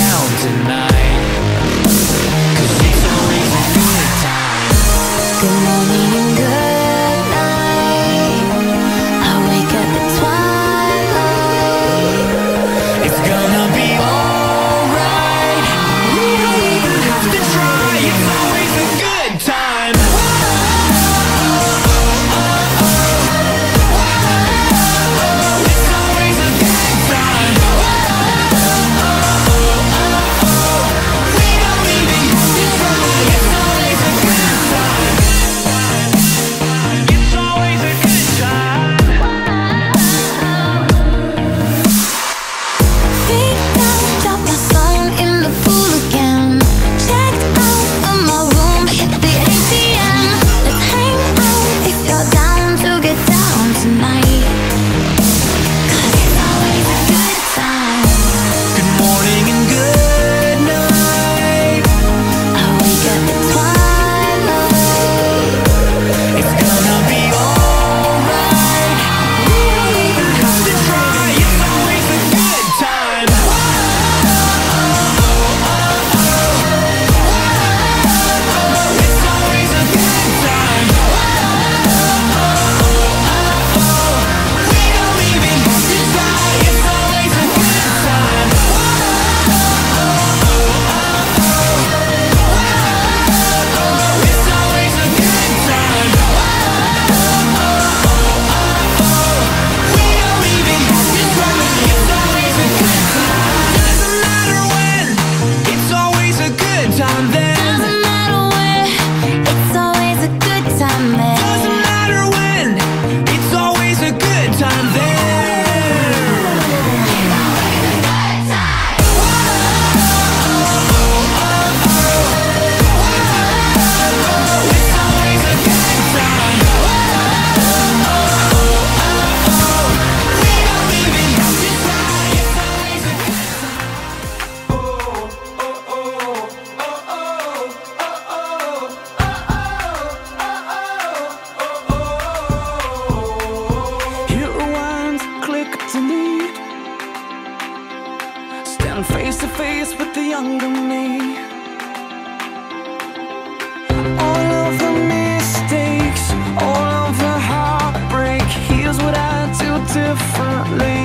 down tonight, 'cause it's always a good time. Good morning and good night. I wake up at twilight. It's gonna be alright. We don't even have to try. It's always a good time. It's always a good time. We don't even have to try. It's always a good time. It's always a good time. Think I'll drop my phone in the pool again. Checked out of my room, hit the ATM. Let's hang out if you're down to get down tonight, 'cause it's always a good time. Good morning and good night. I wake up at twilight. It's gonna be alright. We don't even have to try. It's always a good time. It's always a good time. We don't even have to try. It's always a good time. It's always a good time. We don't even have to try. It's always a good time. Doesn't matter when. It's always a good time then. Doesn't matter where, it's always a good time there. Doesn't matter when. It's always a good time then. It's always a good time. We don't even have to try. It's always a good Hit rewind, click delete. Stand face to face with the younger me. All of the mistakes, all of the heartbreak. Here's what I do differently.